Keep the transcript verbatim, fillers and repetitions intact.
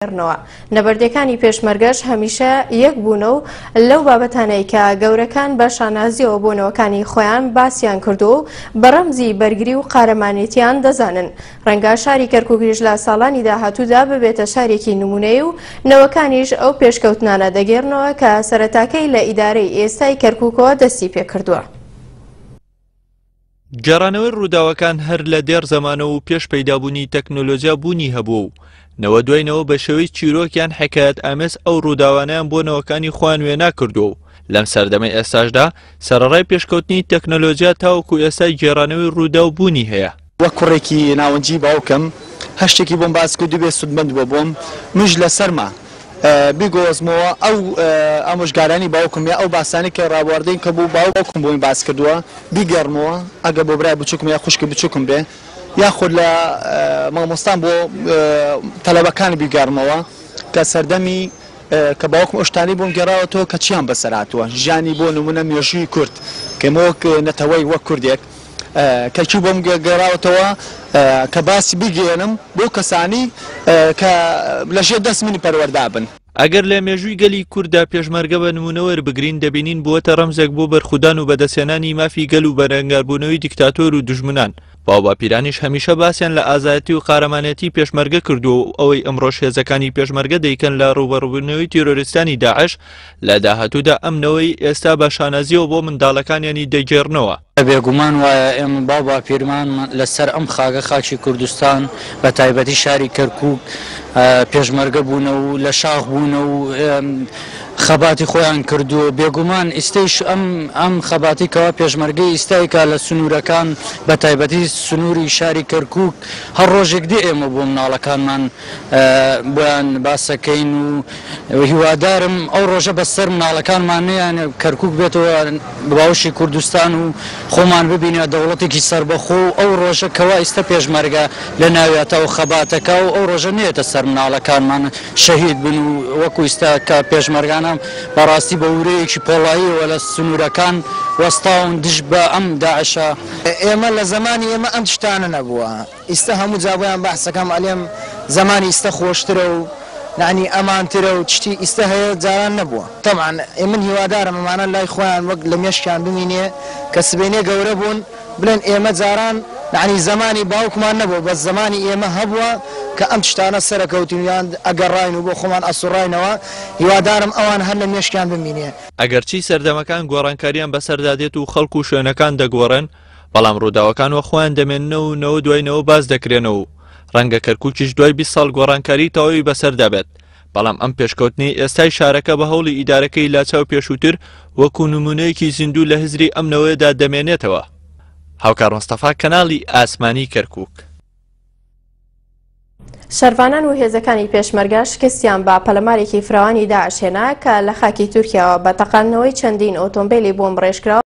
نەبەردەکانی پێشمەرگەش هەمیشە یەک بوون و لەو بابەتانەی کە گەورەکان بە شانازیەوە بۆنەوەکانی خۆیان باسییان کردو و بە ڕەمزی بەرگری و قارەمانێتیان دەزانن. ڕەنگە شاری کەرکووکیش لە ساڵانی داهاتوودا ببێتە شارێکی نمونەی و نەوەکانیش ئەو پێشکەوتنانە دەگێڕنەوە کە سەرەتاکەی لە ئیدارەی ئێستای کەرکووکەوە دەستی پێ کردووە. گەڕانەوەی ڕووداوەکان هەر لە دێر زەمانە و پێش پەیدابوونی تەکنۆلۆژیا بوونی هەبوو و نەوە دوایەوە بە شێوەی چیرۆکیان حکایەت ئامێز ئەو ڕووداوانیان بۆ نەوەکانی خۆیان وێنا کردو و لەم سەردەمەی ئێستاشدا سەرەڕای پێشکەوتنی تەکنۆلۆژیا تاوەکو ئێستا گێڕانەوەی ڕوودا و بوونی هەیە. وەک کوڕێکی ناوەنجی باوکم هەشتێکی بۆم باس کرد دوبێ سودمەند بۆ بۆم مژ لەسەرما بیگۆزمەوە ئەو ئامۆژگارانی باوکم یا ئەو باسانی کە ڕابواردەی کە بوو باوکم بۆی باس کردووە بیگەڕمەوە ئەگە بۆ برای بچووکم یا خوشکی بچووکم بێ یاخود لە مامۆستان بۆ تەلەبەکانی بیگەڕمەوە کە سەردەمی کە باوکم ئۆشتانی بۆم گێڕاوەتەوە کە چیان بەسەرهاتووە ژیانی بۆ نمونە مێژووی کورد کە مۆک نەتەوەی وەک کوردێک کەچی بۆم گەڕاوەتەوە کە باسی بگێنم بۆ کەسانی کە لەژێر دەست منی پەروەردا بن. ئەگەر لە مێژووی گەلی کووردا پێشمەرگە بە نمونەوە بگرین دەبینین بووەتە ڕەمزێک بۆ بەرخودان و بەدەستێنانی مافی گەل و بەرەنگاربوونەوەی دیکتاتۆر و دوژمنان. باوباپیرانیش هەمیشە باسییان لە ئازایەتی و قارەمانەتی پێشمەرگە کردو و ئەوەی ئەمڕۆژ هێزەکانی پێشمەرگە دەیکەن لە ڕوبەڕووبوونەوەی تیرۆریستانی داعش لە داهاتوودا ئەمنەوەی ئێستا بە شانازیەوە بۆ منداڵەکانیانی دەگێڕنەوە. بێگومان وایە ئێمە باوباپیرمان لەسەر ئەم خاگە خاکی کوردستان بە تایبەتی شاری کەرکووک پێشمەرگە بوونە و لە شاخ بوونە و خەباتی خۆیان کردووە بێگومان ئێستەیش ئەم ئەم خەباتی کەوا پێشمەرگەی ئێستایکە لە سنوورەکان بە تایبەتی سنووری شاری کەرکووک هەر ڕۆژێک دی ئێمە بۆ مناڵەکانمان بۆیان باسەکەین و هیوادارم ئەو ڕۆژە بەسەر مناڵەکانمانیان کەرکووک بێتەوە باوشی کوردستان و خۆمان ببینە دەوڵەتێکی سربەخۆ و ئەو ڕۆژە کەوا ئێستا پێشمەرگە لە ناوێتەوە خەباتەکە و ئەو ڕۆژە نێتە سەر مناڵەکانمان شەهید بن و وەکو ئێستا کە پێشمەرگان بەڕاستی بە ورەیەکی پۆڵاییەوە لە سنوورەکان وەستاون دش بە ئەم داعشە. ئێمە لە زمانی ئێمە ئەم شتانە نەبووە ئێستا هەموو جابۆیان بەحسەکەم ئەلێم زمانی ئێستا خۆشترە و نعنی ئەمانترە و تشتی ئێستا هەیە جاران نەبووە. تەبعاً من هیوادارم ئەمانە لای خۆیان وەک لە مێشکیان بمینێ کە سبێنێ گەورە بوون بڵێن ئێمە جاران نعنی زمانی باوکمان نەبوو بەس زمانی ئێمە هەبووە کە ئەم تشتانە سەرکەوتنیان ئەگەڕاین و بۆ خۆمان ئەسوڕاینەوە هیوادارم ئەوان هەر لە مێشکیان بمینێ. ئەگەرچی سەردەمەکان گۆڕانکاریان بەسەردادێت و خەڵک و شوێنەکان دەگۆڕن بەڵام ڕووداوەکان وە خۆیان دەمێننەوە و نەوە دوایینەوە باز دەکرێنەوە و ڕەنگە کەرکووکیش دوای بیست ساڵ گۆڕانکاری تەواوی بەسەردا بێت بەڵام ئەم پێشکەوتنی ئێستای شارەکە بە هەوڵی ئیدارەکەی لاچاو پێشووتر وەکو نمونەیەکی زیندوو لە هزری ئەم نەوەیەدا دەمێنێتەوە. هاوکار مستەفا کەناڵی ئاسمانی کەرکووک. شەروانان و هێزەکانی پێشمەرگە شکستیان بە پەلەمارێکی فراوانی داعش هێنا کە لە خاکی تورکیاوە بە تەقاندنەوەی چەندین ئۆتۆمبیلی بۆمب ڕێژکراوە